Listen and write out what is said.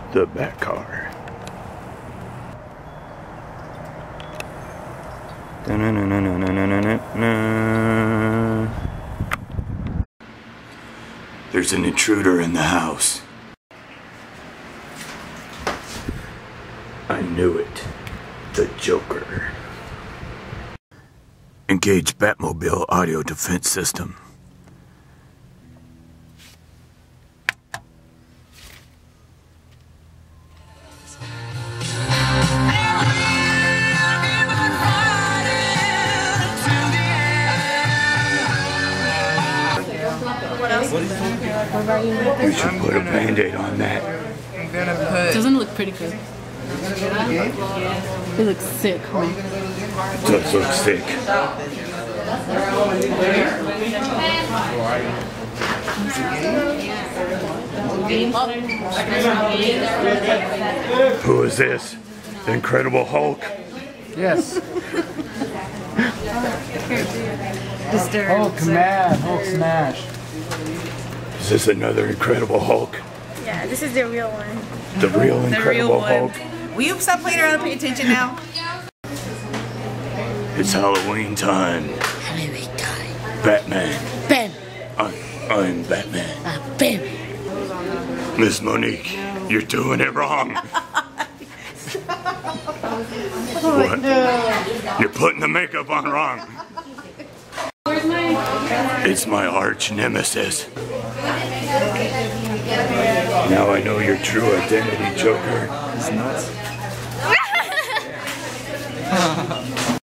the back car. There's an intruder in the house. I knew it. The Joker. Engage Batmobile audio defense system. We should put a Band-Aid on that. Doesn't it look pretty good? It looks sick, huh? It does look sick. Who is this? The Incredible Hulk? Yes. Hulk mad, Hulk smash. Is this another Incredible Hulk? Yeah, this is the real one. The real Incredible Hulk? Will you stop playing around and pay attention now? It's Halloween time. Halloween time. Batman. Bam. I'm Batman. Bam. Miss Monique, you're doing it wrong. What? You're putting the makeup on wrong. It's my arch nemesis. Now I know your true identity, Joker. It's nuts.